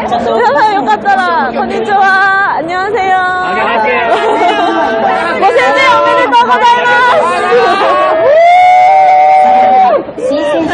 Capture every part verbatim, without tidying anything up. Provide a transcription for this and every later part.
さんよかったら、こんにちは。안녕하세요。ご成人おめでとうございます。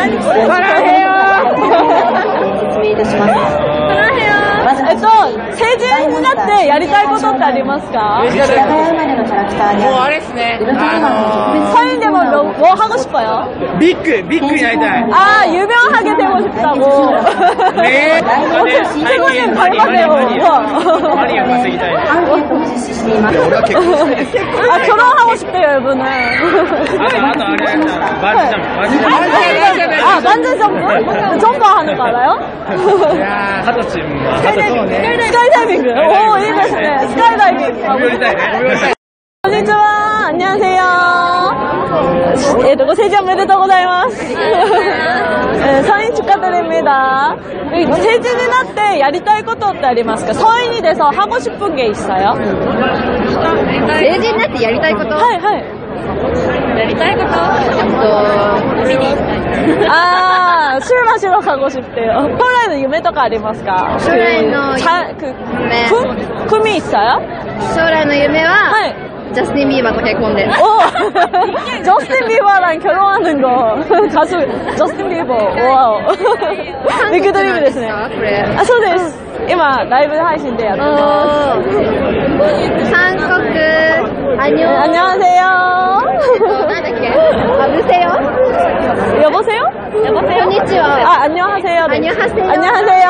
説明いたします。えっと、成人になってやりたいことってありますか？ もうあれですね。あの 서인 되면 뭐 하고 싶어요? 빅, 빅になりたい。 아, 유명하게 되고 싶다고. 네. 최고님 닮았네요. 많이稼ぎたい。 아, 결혼하고 싶대요, 이분은. 아, 나도 아래 만지점, 만지점. 아, 만지 점프? 점프 하는 거 알아요? 하도치, 스카이다이빙. 오, 이ですね. 스카이다이빙. こんにちは。안녕하세요。えっと、ご成人おめでとうございます。서인 축하드립니다。 成人になってやりたいことってありますか？ 서인이 돼서 하고 싶은 게 있어요? 成人になってやりたいこと？ はいはい。 やりたいこと？えっと、見に行きたい。 아, 술 마시러 가고 싶대요. 폴라의夢とかありますか? 폴라의 자, 그, 꿈? 꿈이 있어요? 将来の夢は、 はい。 저스틴 비버と結婚です。 오! 저스틴 비버랑 결혼하는 거. 가수 저스틴 비버. 와우. 빅드림이ですね. 아, そうです。今ライブ配信でやってます。 한국 안녕. 안녕하세요. なんだっけ? 여보세요? 여보세요? 여보세요? konnichiwa. 아, 안녕하세요. 안녕하세요. 안녕하세요.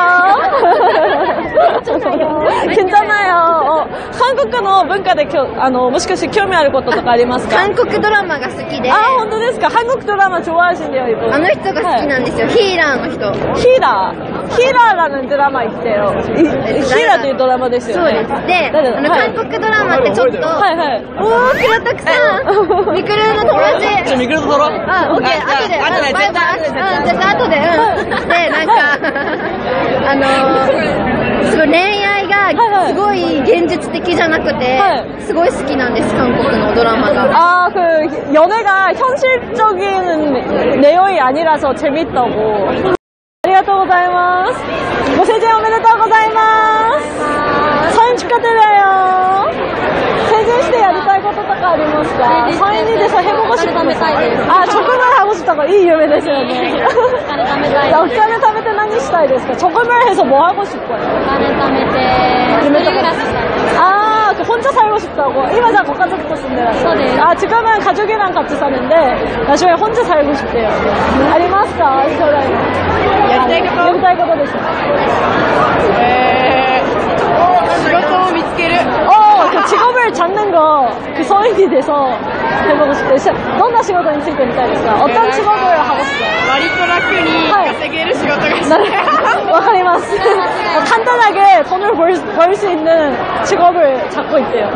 괜찮아요. 어, 한국의 文化であのもしかして興味あることとかありますか？ 韓国ドラマが好きで。 아, 本当ですか? 한국 드라마 좋아하신대요, 이분. あの人が好きなんですよ。ヒーラーの人。 히라. 히라라는 드라마 있대요. 히라 というドラマですよね。 そうです。で、あの韓国ドラマってちょっと、はいはい。おー、キラタクさん。ミクルの友達。 ちょ、ミクルと撮ろう。 あ、オッケー、後で。 後で、 バイバイ。うん、じゃあ後で。うん。で、なんか、あのー、すごい恋愛がすごい現実的じゃなくて、すごい好きなんです、韓国のドラマが。 아, 그 연애가 현실적인 내용이 아니라서 재밌다고. ありがとうございます。ご成人おめでとうございます。서인 축하드려요。 成人してやりたいこととかありますか？ 서인이 돼서 해보고 싶은 거. 아, 적금을 하고 싶다고. 이夢ですよね。 어깨를食べて何したいですか? 적금을 해서 뭐 하고 싶어요? 아, 그 혼자 살고 싶다고. 이마자 고가족도 쓴대요. 아, 지금은 가족이랑 같이 사는데 나중에 혼자 살고 싶대요. ありますか? 저랑 やりたいことやりたいことです。 えー、仕事を見つける。 어, 그 직업을 찾는 거, 그 서인이 돼서 해보고 싶대요. 어떤 직업에ついてみたいですか? 어떤 직업을 하고 싶어요? 割と楽に稼げる仕事がしたい。 わかります。 간단하게 돈을 벌 수 있는 직업을 찾고 있대요.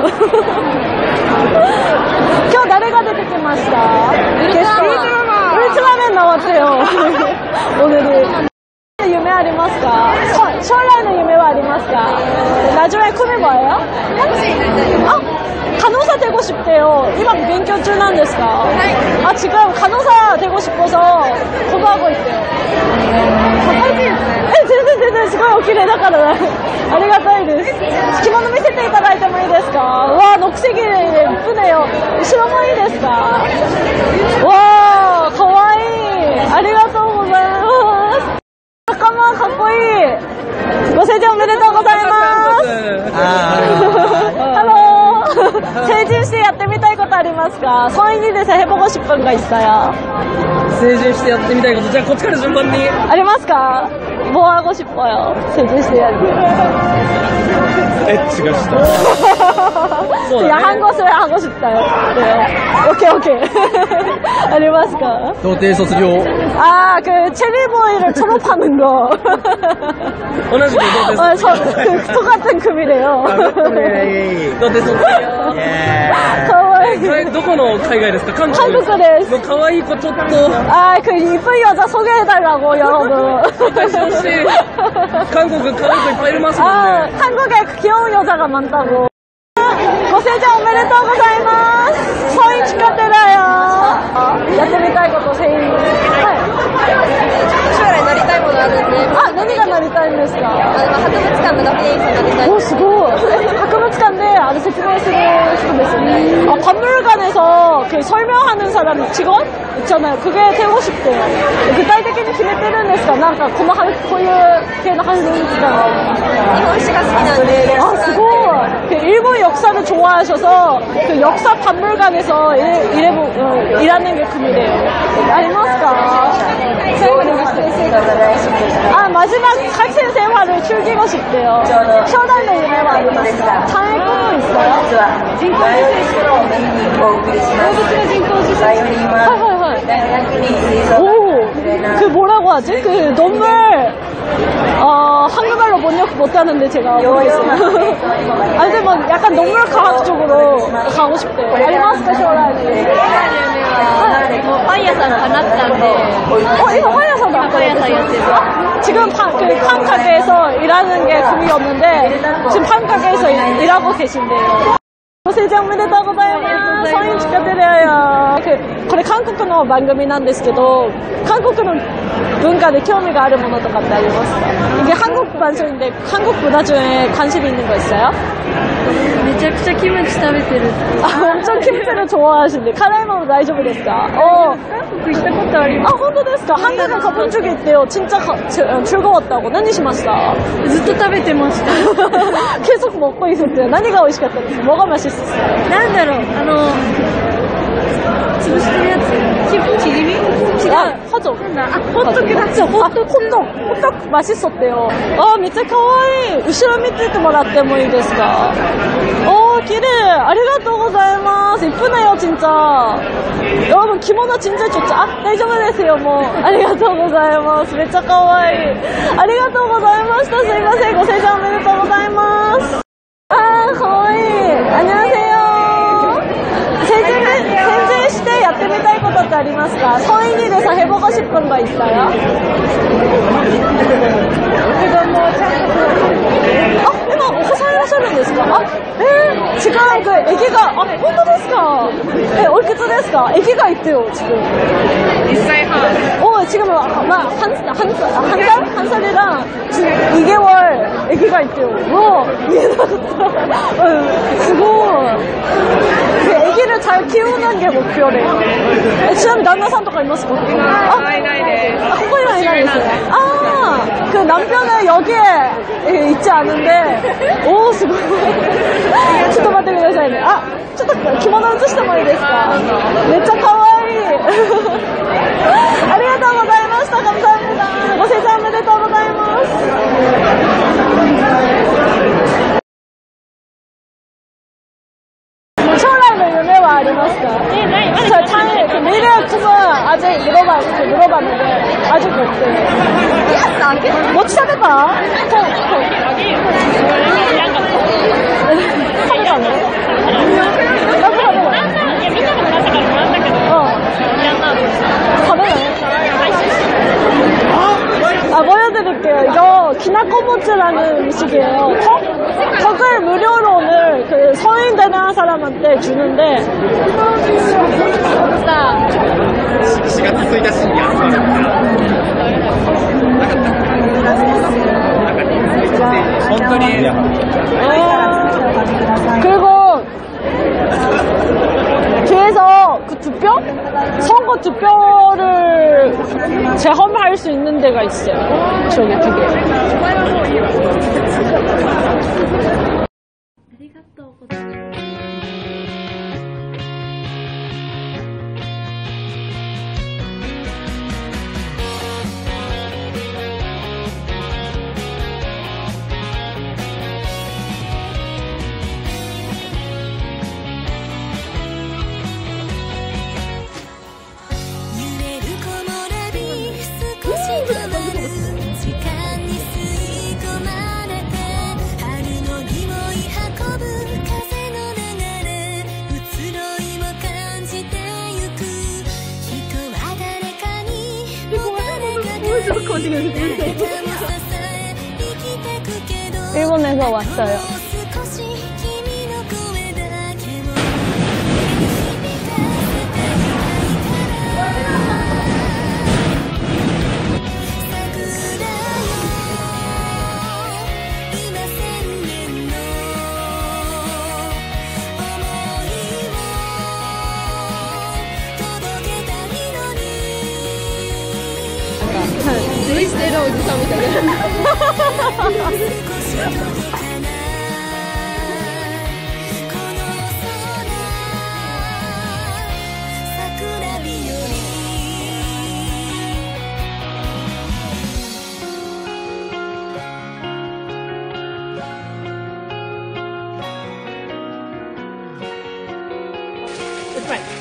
今日誰が出てきました? 게스트. 울트라맨 나왔대요. 오늘은.夢ありますか? 将来の夢はありますか? 나중에 꿈이 뭐예요? 아, 간호사 되고 싶대요. 이막 勉強中なんですか? 아, 지금 간호사 되고 싶어서 공부하고 있대요. 네, 全然全然すごいお綺麗だからありがたいです。着物見せていただいてもいいですか? 와, 녹색이 예쁘네요.後ろもいいですか? 와, かわいい. ありがとうございます。 잠깐만, かっこいい. ご成人おめでとうございます。 할로.成人してやってみたいことありますか? 서인이 돼서 해보고 싶은 거 있어요? 成人してやってみたいこと。じゃあこっちから順番に。 ありますか? 뭐 하고 싶어요? 成人してやる。 エッチがした。 야한 것을 하고 싶다요. 네. 오케이, 오케이. ありますか? 童貞卒業。 아, 그 체리보이를 졸업하는 거. 同じく童貞卒業。 어, 저, 그, 똑같은 급이래요. 童貞卒業。 どこの海外ですか? 한국. 한국です. の可愛い子ちょっと。 아, 그 이쁜 여자 소개해달라고 여러분. 한국可愛い子いっぱいいますもんね. 아, 한국에 귀여운 여자가 많다고. ご成人おめでとうございます。 서인 축하드려요. やってみたいこと全員。はい。将来なりたいものあるんで。あ、何がなりたいんですか? 博物館 박물관에서 그 설명하는 사람 직원 있잖아요. 그게 되고 싶대요. 구체적인決めてるんですか？なんかこのこういう系の한국 있잖아요. 아, 그거 그 일본 역사를 좋아하셔서 그 역사 박물관에서 일, 일해보, 어, 일하는 게 꿈이래요. 아리마스까? 아, 마지막 학생 생활을 즐기고 싶대요. 쇼다의夢はありますか? 장애 꿈은 있어요? 오, 그 뭐라고 하지? 그 논문 어, 한국말로 번역 못하는데 제가 모르겠어요. 아니, 근데 뭐 약간 논문 과학 쪽으로 가고 싶대요. 아리마스카 쇼라니. 뭐 파이야산 다났다는데. 어, 이거 파이야산도 아까 파이야산 지금 파, 그 판 가게에서 일하는 게 꿈이었는데 지금 판 가게에서 일, 일하고 계신데요. ご成長おめでとうございます。성인 축하드려요. 그, これ韓国の番組なんですけど、韓国の文化で興味があるものとかってありますか? 이게 한국 방송인데 한국 문화 중에 관심 있는 거 있어요? めちゃくちゃキムチ食べてる。 아, 엄청 김치를 좋아하시는데辛いもの大丈夫ですか? 어. 한국行ったことあります。 아, 本当ですか? 한국에 가본 적이 있대요. 진짜 가, 제, 즐거웠다고. 何しました? ずっと食べてました。 계속 먹고 있었대요. 何が美味しかったですか? 뭐가 맛있었어요? なんだろう、あの、潰してるやつ。ちぎり？違う。 아, 화죠. 아, 호떡이 맞죠? 호떡, 호떡, 호떡 맛있었대요. 아, 진짜 가와이. 우시로 밑에もらってもいいですか? 오, 기대. 아리가또 고자이마스. 이쁘네요, 진짜. 여러분, 기모노 진짜 좋죠? 아, 다이저브데스요, 뭐. 아리가또 고자이마스. めっちゃ可愛い. 아리가또 고자이마스. すいません、ご清聴おめでとうございます. 아, 가와이. 안녕하세요. 세진 시대 やってみたいことってありますか? 성인이 돼서 해보고 싶은 거 있어요? 아,今お子さんいらっしゃるんですか? 아, 에? 지금 그 애기가, 아, 本当ですか? 네, おいくつですか? 애기가 있대요, 지금. 일 살 반. 어, 지금 막 한, 한, 한, 한 살? 한 살이랑 이 개월 애기가 있대요. 와, 이해나갔다. 어, 그 애기를 잘 키우는 게 목표래요. 지금 남자산とか いますか? 아, ないないです。 아, 그거는いないですよ. 아, 그 남편은 여기에 있지 않은데, 오, すごい. ちょっと待ってくださいね. 아, ちょっと着物映してもいいですか? めっちゃ可愛い. ありがとうございました. 감사합니다. ご清聴おめでとうございます.将来の夢はありますか? 네, 네. 저 장애, 그 미래 꿈은 아직 물어봐, 물어봤는데 아직 없대요. 뭐 찾아봐? 저, 저. 찾아봐 안 돼? 나도 찾아봐. 어. 가능해? 아, 보여드릴게요. 이거 기나코모츠라는 음식이에요. 턱? 턱을 무료로 오늘 그 성인 되는 사람한테 주는데. 자. しがつついたちに安いのかなかった本当に 그리고 뒤에서 그 투표? 선거 투표를 체험할 수 있는 데가 있어요. 저기 두 개. 일본에서 왔어요. 恋してるおじさんみたいな。 Right.